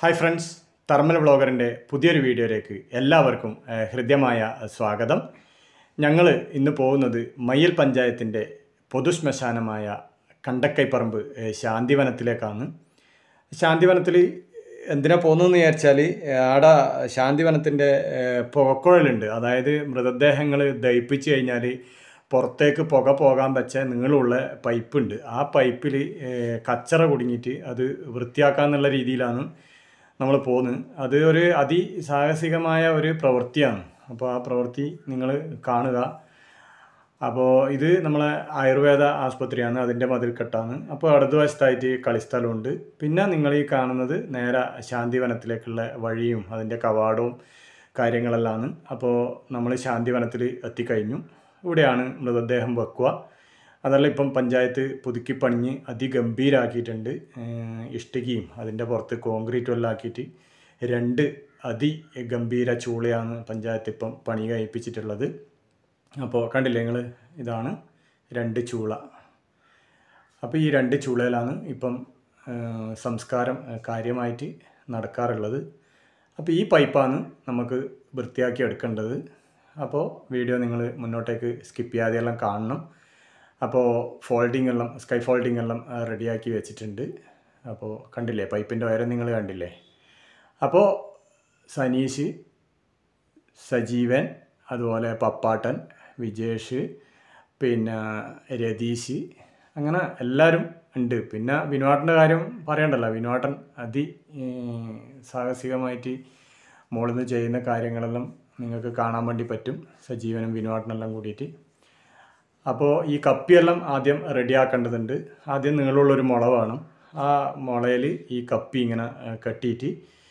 Hi friends, തർമ്മൽ വ്ളോഗറിൻ്റെ പുതിയൊരു വീഡിയോയിലേക്ക് എല്ലാവർക്കും ഹൃദ്യമായ സ്വാഗതം. ഞങ്ങൾ ഇന്ന് പോകുന്നത് മയ്യിൽ പഞ്ചായത്തിൻ്റെ പൊതുശ്മശാനമായ കണ്ടക്കൈപ്പറമ്പ് ശാന്തിവനത്തിലേക്കാണ്. ശാന്തിവനത്തിൽ എന്തിനാ പോകുന്നതെന്ന് വിചാരിച്ചാൽ അവിടെ ശാന്തിവനത്തിൻ്റെ പുകക്കുഴലുണ്ട്. അതായത് മൃതദേഹങ്ങൾ ദഹിപ്പിച്ച് കഴിഞ്ഞാൽ പുറത്തേക്ക് പുക പോകാൻ വെച്ച നീളമുള്ള പൈപ്പുണ്ട്. ആ പൈപ്പിൽ കച്ചറ കുടുങ്ങിയിട്ട് അത് വൃത്തിയാക്കാന്നുള്ള രീതിയിലാണ് നമ്മൾ പോകുന്നത്. അത് ഒരു അതിസാഹസികമായ ഒരു പ്രവൃത്തിയാണ്. അപ്പോൾ ആ പ്രവൃത്തി നിങ്ങൾ കാണുക. അപ്പോൾ ഇത് നമ്മളെ ആയുർവേദ ആസ്പത്രിയാണ്, അതിൻ്റെ മതിൽക്കെട്ടാണ്. അപ്പോൾ ഇടതുവശത്തായിട്ട് കളിസ്ഥലമുണ്ട്. പിന്നെ നിങ്ങൾ ഈ കാണുന്നത് നേരെ ശാന്തിവനത്തിലേക്കുള്ള വഴിയും അതിൻ്റെ കവാടവും കാര്യങ്ങളെല്ലാം. അപ്പോൾ നമ്മൾ ശാന്തിവനത്തിൽ എത്തിക്കഴിഞ്ഞു. ഇവിടെയാണ് മൃതദേഹം വെക്കുക. അതല്ല, ഇപ്പം പഞ്ചായത്ത് പുതുക്കി പണിഞ്ഞ് അതിഗംഭീരാക്കിയിട്ടുണ്ട്. ഇഷ്ടികയും അതിൻ്റെ പുറത്ത് കോൺക്രീറ്റും എല്ലാം ആക്കിയിട്ട് 2 അതിഗംഭീര ചൂളയാണ് പഞ്ചായത്ത് ഇപ്പം പണി കഴിപ്പിച്ചിട്ടുള്ളത്. അപ്പോൾ കണ്ടില്ലേ നിങ്ങൾ, ഇതാണ് 2 ചൂള. അപ്പോൾ ഈ 2 ചൂളയിലാണ് ഇപ്പം സംസ്കാരം കാര്യമായിട്ട് നടക്കാറുള്ളത്. അപ്പോൾ ഈ പൈപ്പാണ് നമുക്ക് വൃത്തിയാക്കി എടുക്കേണ്ടത്. അപ്പോൾ വീഡിയോ നിങ്ങൾ മുന്നോട്ടേക്ക് സ്കിപ്പ് ചെയ്യാതെയെല്ലാം കാണണം. അപ്പോൾ സ്കൈ ഫോൾഡിംഗ് എല്ലാം റെഡിയാക്കി വെച്ചിട്ടുണ്ട്. അപ്പോൾ കണ്ടില്ലേ, പൈപ്പിൻ്റെ വയറ് നിങ്ങൾ കണ്ടില്ലേ. അപ്പോൾ സനീഷ്, സജീവൻ, അതുപോലെ പപ്പാട്ടൻ, വിജേഷ്, പിന്നെ രതീഷ്, അങ്ങനെ എല്ലാവരും ഉണ്ട്. പിന്നെ വിനുവാട്ടൻ്റെ കാര്യം പറയണ്ടല്ലോ. വിനുവാട്ടൻ സാഹസികമായിട്ട് മുകളിൽ നിന്ന് ചെയ്യുന്ന കാര്യങ്ങളെല്ലാം നിങ്ങൾക്ക് കാണാൻ വേണ്ടി പറ്റും, സജീവനും വിനുവാട്ടനെല്ലാം കൂടിയിട്ട്. അപ്പോൾ ഈ കപ്പിയെല്ലാം ആദ്യം റെഡിയാക്കേണ്ടതുണ്ട്. ആദ്യം നീളമുള്ളൊരു മുള വേണം. ആ മുളയിൽ ഈ കപ്പി ഇങ്ങനെ കട്ടിയിട്ട്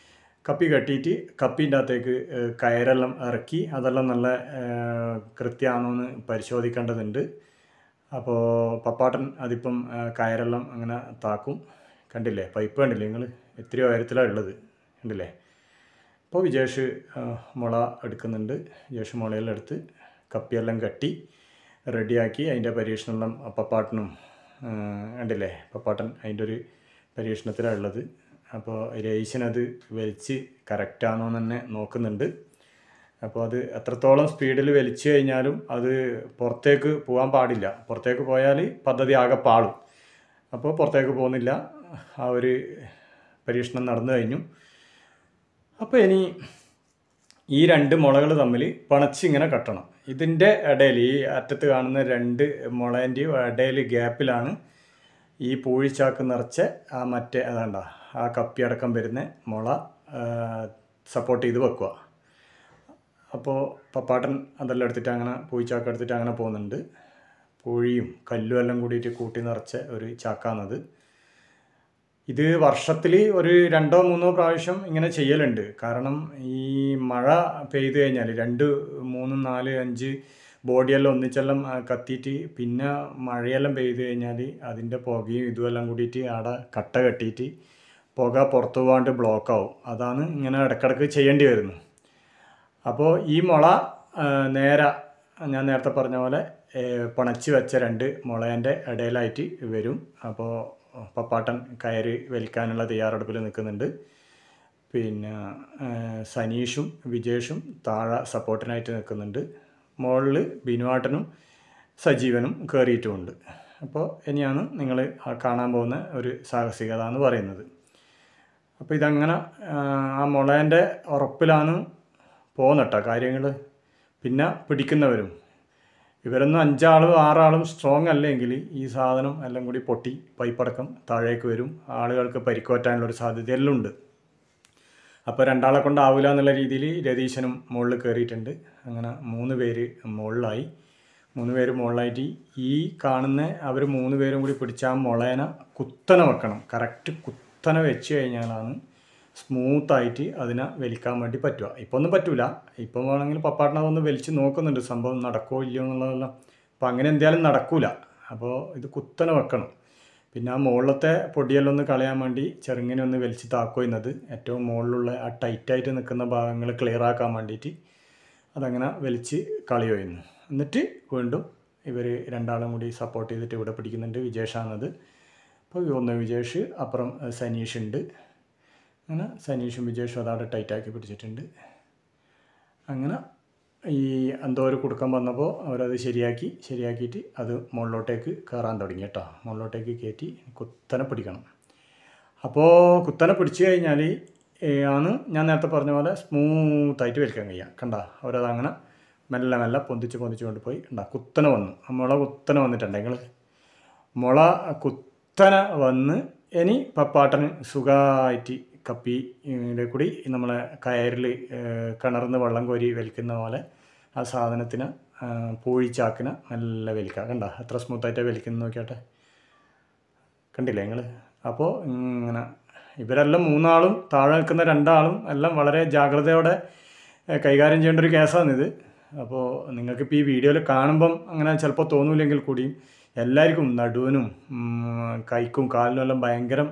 കപ്പീൻ്റെ അകത്തേക്ക് കയറെല്ലാം ഇറക്കി അതെല്ലാം നല്ല കൃത്യമാണോ എന്ന് പരിശോധിക്കേണ്ടതുണ്ട്. അപ്പോൾ പപ്പാട്ടൻ അതിപ്പം കയറെല്ലാം അങ്ങനെ താക്കും. കണ്ടില്ലേ, പൈപ്പ് കണ്ടില്ലേ നിങ്ങൾ, എത്രയോ ഉയരത്തിലാണ് ഉള്ളത്, കണ്ടില്ലേ. അപ്പോൾ വിജേഷ് മുള എടുക്കുന്നുണ്ട്. വിജേഷ് മുളയെല്ലാം എടുത്ത് കപ്പിയെല്ലാം കട്ടി റെഡിയാക്കി അതിൻ്റെ പരീക്ഷണമെല്ലാം പപ്പാട്ടനും കണ്ടില്ലേ. പപ്പാട്ടൻ അതിൻ്റെ ഒരു പരീക്ഷണത്തിലാണ് ഉള്ളത്. അപ്പോൾ രേശനത് വലിച്ച് കറക്റ്റാണോ എന്ന് തന്നെ നോക്കുന്നുണ്ട്. അപ്പോൾ അത് എത്രത്തോളം സ്പീഡിൽ വലിച്ചു കഴിഞ്ഞാലും അത് പുറത്തേക്ക് പോകാൻ പാടില്ല. പുറത്തേക്ക് പോയാൽ പദ്ധതി ആകെ പാളും. അപ്പോൾ പുറത്തേക്ക് പോകുന്നില്ല. ആ ഒരു പരീക്ഷണം നടന്നു കഴിഞ്ഞു. അപ്പോൾ ഇനി ഈ 2 മുളകൾ തമ്മിൽ പണച്ചിങ്ങനെ കെട്ടണം. ഇതിൻ്റെ ഇടയിൽ, ഈ അറ്റത്ത് കാണുന്ന 2 മുളേൻ്റെയും ഇടയിൽ ഗ്യാപ്പിലാണ് ഈ പൂഴിച്ചാക്ക് നിറച്ച അതാണ്ട ആ കപ്പി അടക്കം വരുന്ന മുള സപ്പോർട്ട് ചെയ്ത് വെക്കുക. അപ്പോൾ പപ്പാട്ടൻ അതെല്ലാം എടുത്തിട്ട് അങ്ങനെ പൂഴിച്ചാക്ക് എടുത്തിട്ട് അങ്ങനെ പോകുന്നുണ്ട്. പൂഴിയും കല്ലും എല്ലാം കൂടിയിട്ട് കൂട്ടി നിറച്ച ഒരു ചാക്കാണത്. ഇത് വർഷത്തിൽ ഒരു 2-3 പ്രാവശ്യം ഇങ്ങനെ ചെയ്യലുണ്ട്. കാരണം ഈ മഴ പെയ്ത് കഴിഞ്ഞാൽ 2, 3, 4, 5 ബോഡിയെല്ലാം ഒന്നിച്ചെല്ലാം കത്തിയിട്ട് പിന്നെ മഴയെല്ലാം പെയ്ത് കഴിഞ്ഞാൽ അതിൻ്റെ പുകയും ഇതുമെല്ലാം കൂടിയിട്ട് അവിടെ കട്ട കെട്ടിയിട്ട് പുക പുറത്തു പോകാണ്ട് ബ്ലോക്കാവും. അതാണ് ഇങ്ങനെ ഇടയ്ക്കിടയ്ക്ക് ചെയ്യേണ്ടി വരുന്നത്. അപ്പോൾ ഈ മുള ഞാൻ നേരത്തെ പറഞ്ഞ പോലെ പണച്ച് വെച്ച 2 മുളേൻ്റെ ഇടയിലായിട്ട് വരും. അപ്പോൾ പപ്പാട്ടൻ കയറി വലിക്കാനുള്ള തയ്യാറെടുപ്പിൽ നിൽക്കുന്നുണ്ട്. പിന്നെ സനീഷും വിജേഷും താഴെ സപ്പോർട്ടിനായിട്ട് നിൽക്കുന്നുണ്ട്. മുകളിൽ ബിനുവാട്ടനും സജീവനും കയറിയിട്ടുമുണ്ട്. അപ്പോൾ ഇനിയാണ് നിങ്ങൾ കാണാൻ പോകുന്ന ഒരു സാഹസികത എന്ന് പറയുന്നത്. അപ്പോൾ ഇതങ്ങനെ ആ മുളേൻ്റെ ഉറപ്പിലാണ് പോകുന്നട്ടോ കാര്യങ്ങൾ. പിന്നെ പിടിക്കുന്നവരും ഇവരൊന്നും 5 6 സ്ട്രോങ് അല്ലെങ്കിൽ ഈ സാധനം എല്ലാം കൂടി പൊട്ടി പൈപ്പടക്കം താഴേക്ക് വരും. ആളുകൾക്ക് പരിക്കുപറ്റാനുള്ളൊരു സാധ്യതയെല്ലാം ഉണ്ട്. അപ്പോൾ 2 ആളെ കൊണ്ടാവില്ല എന്നുള്ള രീതിയിൽ രതീശനും മുകളിൽ കയറിയിട്ടുണ്ട്. അങ്ങനെ 3 പേര് മുകളിലായി. 3 പേര് മുകളിലായിട്ട് ഈ കാണുന്ന അവർ 3 പേരും കൂടി പിടിച്ച ആ മുളേനെ കുത്തനെ വെക്കണം. കറക്റ്റ് കുത്തനെ വെച്ച് കഴിഞ്ഞാലാണ് സ്മൂത്തായിട്ട് അതിനെ വലിക്കാൻ വേണ്ടി പറ്റുക. ഇപ്പോൾ ഒന്നും പറ്റൂല. ഇപ്പം വേണമെങ്കിൽ പപ്പാട്ടനതൊന്ന് വലിച്ച് നോക്കുന്നുണ്ട്, സംഭവം നടക്കുമോ ഇല്ലയോ എന്നുള്ളതെല്ലാം. അപ്പോൾ അങ്ങനെ എന്തായാലും നടക്കൂല. അപ്പോൾ ഇത് കുത്തനെ വെക്കണം. പിന്നെ ആ മുകളിലത്തെ പൊടിയെല്ലാം ഒന്ന് കളയാൻ വേണ്ടി ചെറുങ്ങനെ ഒന്ന് വലിച്ച് താക്കുകയെന്നത് ഏറ്റവും മുകളിലുള്ള ആ ടൈറ്റായിട്ട് നിൽക്കുന്ന ഭാഗങ്ങൾ ക്ലിയർ ആക്കാൻ വേണ്ടിയിട്ട് അതങ്ങനെ വലിച്ച് കളയുമായിരുന്നു. എന്നിട്ട് വീണ്ടും ഇവർ 2 ആളും കൂടി സപ്പോർട്ട് ചെയ്തിട്ട് ഇവിടെ പിടിക്കുന്നുണ്ട്. വിജേഷാണത്. അപ്പോൾ ഒന്ന് വിജേഷ്, അപ്പുറം സനീഷ് ഉണ്ട്. അങ്ങനെ സനീഷും വിജേഷും അതവിടെ ടൈറ്റാക്കി പിടിച്ചിട്ടുണ്ട്. അങ്ങനെ ഈ എന്തോ ഒരു കുടുക്കം വന്നപ്പോൾ അവരത് ശരിയാക്കിയിട്ട് അത് മുകളിലോട്ടേക്ക് കയറാൻ തുടങ്ങി കേട്ടോ. മുകളിലോട്ടേക്ക് കയറ്റി കുത്തനെ പിടിക്കണം. അപ്പോൾ കുത്തനെ പിടിച്ചു കഴിഞ്ഞാൽ ആണ് ഞാൻ നേരത്തെ പറഞ്ഞ പോലെ സ്മൂത്തായിട്ട് വലിക്കാൻ കഴിയുക. കണ്ട അവരത് അങ്ങനെ മെല്ലെ പൊന്തിച്ച് കൊണ്ടുപോയി. കണ്ട കുത്തനെ വന്നു. മുള കുത്തനെ വന്നിട്ടുണ്ടെങ്കിൽ മുള കുത്തനെ വന്ന് ഇനി പപ്പാട്ടന് സുഖമായിട്ട് കപ്പിയിലെ കൂടി നമ്മളെ കയറിൽ കിണറിന്ന് വെള്ളം കോരി വലിക്കുന്ന പോലെ ആ സാധനത്തിന് പൂഴിച്ചാക്കിന് നല്ല വലിക്കുക. കണ്ട എത്ര സ്മൂത്തായിട്ടാണ് വലിക്കുന്നത് നോക്കിയാട്ടെ, കണ്ടില്ലേ നിങ്ങൾ? അപ്പോൾ ഇങ്ങനെ ഇവരെല്ലാം 3 ആളും താഴെ നിൽക്കുന്ന 2 ആളും എല്ലാം വളരെ ജാഗ്രതയോടെ കൈകാര്യം ചെയ്യേണ്ട ഒരു കേസാണിത്. അപ്പോൾ നിങ്ങൾക്കിപ്പോൾ ഈ വീഡിയോയിൽ കാണുമ്പം അങ്ങനെ ചിലപ്പോൾ തോന്നൂലെങ്കിൽ കൂടിയും എല്ലാവർക്കും നടുവിനും കൈക്കും കാലിനും എല്ലാം ഭയങ്കര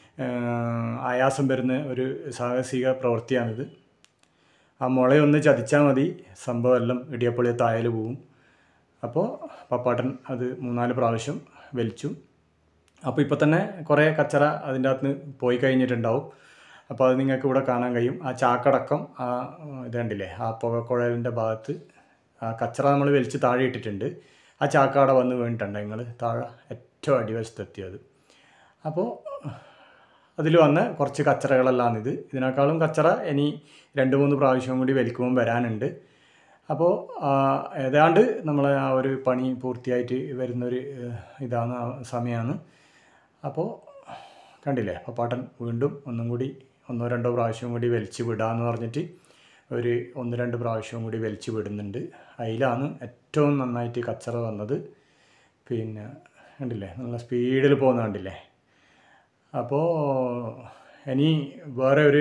ആയാസം വരുന്ന ഒരു സാഹസിക പ്രവൃത്തിയാണിത്. ആ മുളയൊന്ന് ചതിച്ചാൽ മതി, സംഭവം എല്ലാം ഇടിയപ്പൊളിയെ താഴെ പോവും. അപ്പോൾ പപ്പാട്ടൻ അത് 3-4 പ്രാവശ്യം വലിച്ചു. അപ്പോൾ ഇപ്പോൾ തന്നെ കുറേ കച്ചറ അതിൻ്റെ അകത്ത് പോയി കഴിഞ്ഞിട്ടുണ്ടാവും. അപ്പോൾ അത് നിങ്ങൾക്ക് ഇവിടെ കാണാൻ കഴിയും. ആ ചാക്കടക്കം ആ ഇത് കണ്ടില്ലേ, ആ പുകക്കുഴലിൻ്റെ ഭാഗത്ത് ആ കച്ചറ നമ്മൾ വലിച്ച് താഴെ ഇട്ടിട്ടുണ്ട്. ആ ചാക്കാടെ വന്ന് വീണിട്ടുണ്ട് നിങ്ങൾ താഴെ ഏറ്റവും അടിവശത്തെത്തിയത്. അപ്പോൾ അതിൽ വന്ന കുറച്ച് കച്ചറകളെല്ലാമാണിത്. ഇതിനേക്കാളും കച്ചറ ഇനി 2-3 പ്രാവശ്യം കൂടി വലിക്കുമ്പോൾ വരാനുണ്ട്. അപ്പോൾ ഏതാണ്ട് നമ്മളെ ആ ഒരു പണി പൂർത്തിയായിട്ട് വരുന്നൊരു ഇതാണ് സമയമാണ്. അപ്പോൾ കണ്ടില്ലേ, പപ്പാട്ടൻ വീണ്ടും ഒന്നും കൂടി 1-2 പ്രാവശ്യം കൂടി വലിച്ചു വിടാമെന്ന് പറഞ്ഞിട്ട് ഒരു 1-2 പ്രാവശ്യം കൂടി വലിച്ചു വിടുന്നുണ്ട്. അതിലാണ് ഏറ്റവും നന്നായിട്ട് കച്ചറ വന്നത്. പിന്നെ കണ്ടില്ലേ, നല്ല സ്പീഡിൽ പോകുന്ന കണ്ടില്ലേ. അപ്പോൾ ഇനി വേറെ ഒരു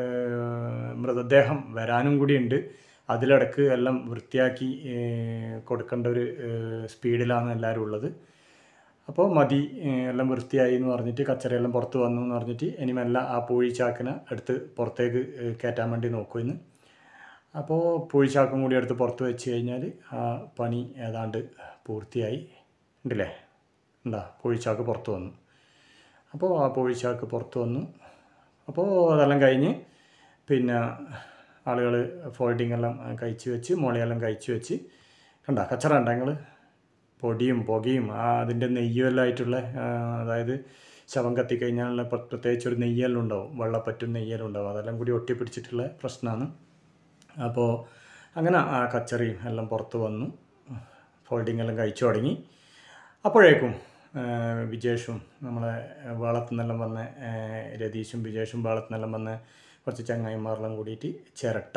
മൃതദേഹം വരാനും കൂടിയുണ്ട്. അതിലിടക്ക് എല്ലാം വൃത്തിയാക്കി കൊടുക്കേണ്ട ഒരു സ്പീഡിലാണ് എല്ലാവരും ഉള്ളത്. അപ്പോൾ മതി, എല്ലാം വൃത്തിയായി എന്ന് പറഞ്ഞിട്ട് കച്ചറയെല്ലാം പുറത്ത് വന്നു എന്ന് പറഞ്ഞിട്ട് ഇനി മെല്ലെ ആ പൂഴിച്ചാക്കിനെ എടുത്ത് പുറത്തേക്ക് കയറ്റാൻ വേണ്ടി നോക്കുമെന്ന്. അപ്പോൾ പൂഴിച്ചാക്കും കൂടി എടുത്ത് പുറത്ത് വെച്ച് കഴിഞ്ഞാൽ ആ പണി ഏതാണ്ട് പൂർത്തിയായി. ഉണ്ടല്ലേ, എന്താ പൂഴിച്ചാക്ക് പുറത്ത് വന്നു. അപ്പോൾ ആ പൂഴിച്ചാക്ക് പുറത്ത് വന്നു. അപ്പോൾ അതെല്ലാം കഴിഞ്ഞ് പിന്നെ ആളുകൾ ഫോൾഡിങ് എല്ലാം കഴിച്ച് വെച്ച് മുളയെല്ലാം കഴിച്ച് വെച്ച് കണ്ട കച്ചറ ഉണ്ടെങ്കിൽ പൊടിയും പുകയും അതിൻ്റെ നെയ്യുമെല്ലാം ആയിട്ടുള്ള, അതായത് ശവം കത്തിക്കഴിഞ്ഞാലുള്ള പ്രത്യേകിച്ചൊരു നെയ്യെല്ലാം ഉണ്ടാവും, വെള്ളപ്പറ്റും നെയ്യെല്ലാം ഉണ്ടാവും. അതെല്ലാം കൂടി ഒട്ടിപ്പിടിച്ചിട്ടുള്ള പ്രശ്നമാണ്. അപ്പോൾ അങ്ങനെ ആ കച്ചറിയും എല്ലാം പുറത്ത് വന്നു, ഫോൾഡിങ് എല്ലാം കഴിച്ചു തുടങ്ങി. അപ്പോഴേക്കും വിജേഷും നമ്മളെ വേളത്തുനിന്നെല്ലാം വന്ന് രതീഷും വിജേഷും വേളത്തുനിന്നെല്ലാം വന്ന് കുറച്ച് ചങ്ങായിമാരെല്ലാം കൂടിയിട്ട് ചിരട്ട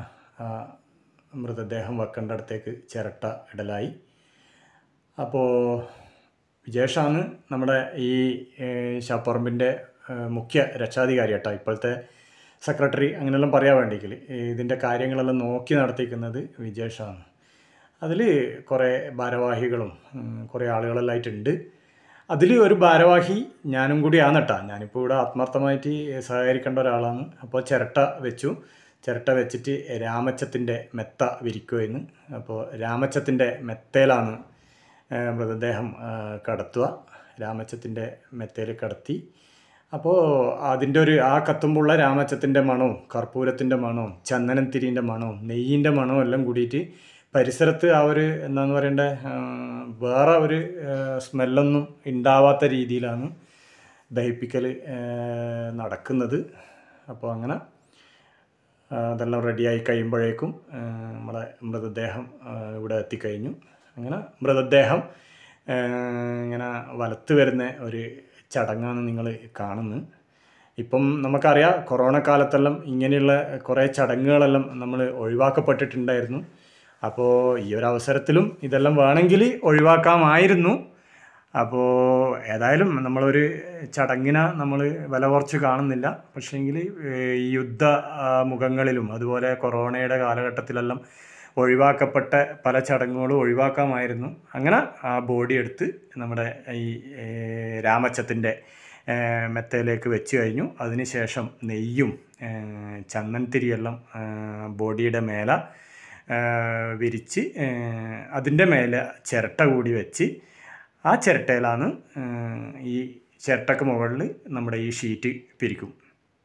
മൃതദേഹം വെക്കേണ്ട അടുത്തേക്ക് ചിരട്ട ഇടലായി. അപ്പോൾ വിജേഷാണ് നമ്മുടെ ഈ ശവപ്പറമ്പിൻ്റെ മുഖ്യ രക്ഷാധികാരി കേട്ടോ, ഇപ്പോഴത്തെ സെക്രട്ടറി അങ്ങനെയെല്ലാം പറയാൻ വേണ്ടിയെങ്കിൽ ഇതിൻ്റെ കാര്യങ്ങളെല്ലാം നോക്കി നടത്തിക്കുന്നത് വിജേഷാണ്. അതിൽ കുറേ ഭാരവാഹികളും കുറേ ആളുകളെല്ലാം ആയിട്ടുണ്ട്. അതിൽ ഒരു ഭാരവാഹി ഞാനും കൂടിയാണ് കേട്ടോ. ഞാനിപ്പോൾ ഇവിടെ ആത്മാർത്ഥമായിട്ട് സഹകരിക്കേണ്ട ഒരാളാണ്. അപ്പോൾ ചിരട്ട വെച്ചിട്ട് രാമച്ചത്തിൻ്റെ മെത്ത വിരിക്കുമെന്ന്. അപ്പോൾ രാമച്ചത്തിൻ്റെ മെത്തയിലാണ് മൃതദേഹം കടത്തുക. രാമച്ചത്തിൻ്റെ മെത്തയിൽ കടത്തി അപ്പോൾ അതിൻ്റെ ഒരു ആ കത്തുമ്പോഴുള്ള രാമച്ചത്തിൻ്റെ മണവും കർപ്പൂരത്തിൻ്റെ മണവും ചന്ദനത്തിരിൻ്റെ മണവും നെയ്യിൻ്റെ മണവും എല്ലാം കൂടിയിട്ട് പരിസരത്ത് ആ ഒരു എന്താണെന്ന് പറയണ്ടേ വേറെ ഒരു സ്മെല്ലൊന്നും ഉണ്ടാവാത്ത രീതിയിലാണ് ദഹിപ്പിക്കൽ നടക്കുന്നത്. അപ്പോൾ അങ്ങനെ അതെല്ലാം റെഡിയായി കഴിയുമ്പോഴേക്കും നമ്മുടെ മൃതദേഹം ഇവിടെ എത്തിക്കഴിഞ്ഞു. അങ്ങനെ മൃതദേഹം ഇങ്ങനെ വലത്ത് വരുന്ന ഒരു ചടങ്ങാണ് നിങ്ങൾ കാണുന്നത്. ഇപ്പം നമുക്കറിയാം കൊറോണ കാലത്തെല്ലാം ഇങ്ങനെയുള്ള കുറേ ചടങ്ങുകളെല്ലാം നമ്മൾ ഒഴിവാക്കപ്പെട്ടിട്ടുണ്ടായിരുന്നു. അപ്പോൾ ഈ ഒരു അവസരത്തിലും ഇതെല്ലാം വേണമെങ്കിൽ ഒഴിവാക്കാമായിരുന്നു. അപ്പോൾ ഏതായാലും നമ്മളൊരു ചടങ്ങിനെ നമ്മൾ വില കുറച്ച് കാണുന്നില്ല. പക്ഷേങ്കിൽ ഈ യുദ്ധ മുഖങ്ങളിലും അതുപോലെ കൊറോണയുടെ കാലഘട്ടത്തിലെല്ലാം ഒഴിവാക്കപ്പെട്ട പല ചടങ്ങുകളും ഒഴിവാക്കാമായിരുന്നു. അങ്ങനെ ആ ബോഡി എടുത്ത് നമ്മുടെ ഈ രാമച്ചത്തിൻ്റെ മെത്തയിലേക്ക് വെച്ച് കഴിഞ്ഞു. അതിനുശേഷം നെയ്യും ചന്ദനത്തിരിയെല്ലാം ബോഡിയുടെ മേലെ വിരിച്ച് അതിൻ്റെ മേലെ ചിരട്ട കൂടി വെച്ച് ആ ചിരട്ടയിലാണ് ഈ ചിരട്ടയ്ക്ക് മുകളിൽ നമ്മുടെ ഈ ഷീറ്റ് പിരിക്കും.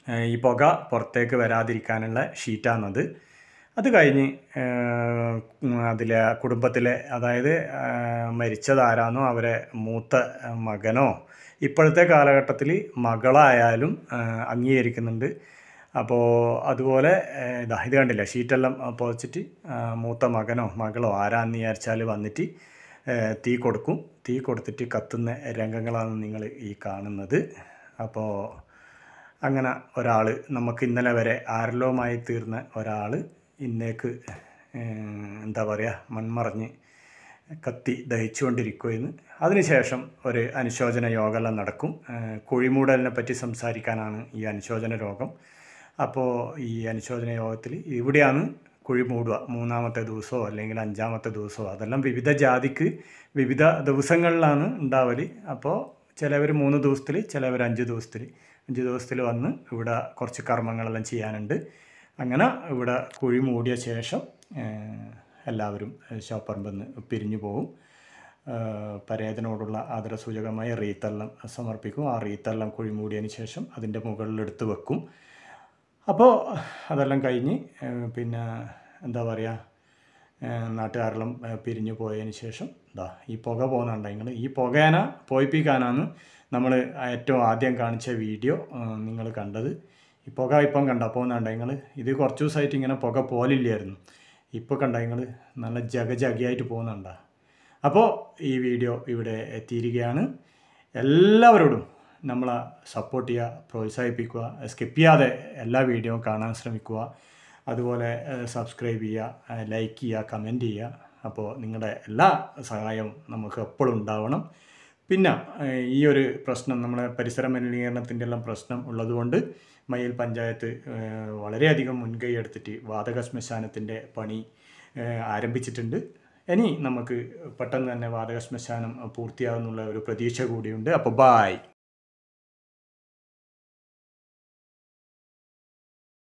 ഈ പുക പുറത്തേക്ക് വരാതിരിക്കാനുള്ള ഷീറ്റാണത്. അത് കഴിഞ്ഞ് അതിലെ കുടുംബത്തിലെ, അതായത് മരിച്ചതാരാണോ അവരെ മൂത്ത മകനോ, ഇപ്പോഴത്തെ കാലഘട്ടത്തിൽ മകളായാലും അംഗീകരിക്കുന്നുണ്ട്. അപ്പോൾ അതുപോലെ ഇത് കണ്ടില്ല, ഷീറ്റെല്ലാം പുതച്ചിട്ട് മൂത്ത മകനോ മകളോ ആരാന്ന് വിചാരിച്ചാൽ വന്നിട്ട് തീ കൊടുക്കും. തീ കൊടുത്തിട്ട് കത്തുന്ന രംഗങ്ങളാണ് നിങ്ങൾ ഈ കാണുന്നത്. അപ്പോൾ അങ്ങനെ ഒരാൾ, നമുക്ക് ഇന്നലെ വരെ ആരലോമായി തീർന്ന ഒരാൾ ഇന്നേക്ക് എന്താ പറയുക, മൺമറഞ്ഞ് കത്തി ദഹിച്ചുകൊണ്ടിരിക്കുകയെന്ന്. അതിനുശേഷം ഒരു അനുശോചന യോഗമെല്ലാം നടക്കും. കുഴിമൂടലിനെ പറ്റി സംസാരിക്കാനാണ് ഈ അനുശോചന യോഗം. അപ്പോൾ ഈ അനുശോചന യോഗത്തിൽ ഇവിടെയാണ് കുഴി മൂടുക. 3-ാമത്തെ ദിവസമോ അല്ലെങ്കിൽ 5-ാമത്തെ ദിവസമോ, അതെല്ലാം വിവിധ ജാതിക്ക് വിവിധ ദിവസങ്ങളിലാണ് ഉണ്ടാവൽ. അപ്പോൾ ചിലവർ 3 ദിവസത്തിൽ, ചിലവർ 5 ദിവസത്തിൽ. 5 ദിവസത്തിൽ വന്ന് ഇവിടെ കുറച്ച് കർമ്മങ്ങളെല്ലാം ചെയ്യാനുണ്ട്. അങ്ങനെ ഇവിടെ കുഴി മൂടിയ ശേഷം എല്ലാവരും ശവപ്പറമ്പിൽ നിന്ന് പിരിഞ്ഞു പോകും. പരേതനോടുള്ള ആദരസൂചകമായി റീത്തെല്ലാം സമർപ്പിക്കും. ആ റീത്തെല്ലാം കുഴി മൂടിയതിന് ശേഷം അതിൻ്റെ മുകളിലെടുത്ത് വെക്കും. അപ്പോൾ അതെല്ലാം കഴിഞ്ഞ് പിന്നെ എന്താ പറയുക, നാട്ടുകാരെല്ലാം പിരിഞ്ഞു പോയതിന് ശേഷം ഈ പുക പോകുന്നുണ്ടെങ്കിൽ, ഈ പുകേനെ പോയിപ്പിക്കാനാണ് നമ്മൾ ഏറ്റവും ആദ്യം കാണിച്ച വീഡിയോ നിങ്ങൾ കണ്ടത്. ഈ പുക ഇപ്പം പോകുന്നുണ്ടെങ്കിൽ, ഇത് കുറച്ച് ദിവസമായിട്ട് ഇങ്ങനെ പുക പോലില്ലായിരുന്നു. ഇപ്പോൾ കണ്ടെങ്കിൽ നല്ല ജഗജഗിയായിട്ട് പോകുന്നുണ്ടാ. അപ്പോൾ ഈ വീഡിയോ ഇവിടെ എത്തിയിരിക്കുകയാണ്. എല്ലാവരോടും നമ്മളെ സപ്പോർട്ട് ചെയ്യുക, പ്രോത്സാഹിപ്പിക്കുക, സ്കിപ്പ് ചെയ്യാതെ എല്ലാ വീഡിയോയും കാണാൻ ശ്രമിക്കുക. അതുപോലെ സബ്സ്ക്രൈബ് ചെയ്യുക, ലൈക്ക് ചെയ്യുക, കമൻറ്റ് ചെയ്യുക. അപ്പോൾ നിങ്ങളുടെ എല്ലാ സഹായവും നമുക്ക് എപ്പോഴും ഉണ്ടാവണം. പിന്നെ ഈ ഒരു പ്രശ്നം, നമ്മളെ പരിസര മലിനീകരണത്തിൻ്റെ എല്ലാം പ്രശ്നം ഉള്ളതുകൊണ്ട് മയ്യിൽ പഞ്ചായത്ത് വളരെയധികം മുൻകൈ എടുത്തിട്ട് വാതക ശ്മശാനത്തിൻ്റെ പണി ആരംഭിച്ചിട്ടുണ്ട്. ഇനി നമുക്ക് പെട്ടെന്ന് തന്നെ വാതക ശ്മശാനം പൂർത്തിയാകുന്നുള്ള ഒരു പ്രതീക്ഷ കൂടിയുണ്ട്. അപ്പോൾ ബായ്.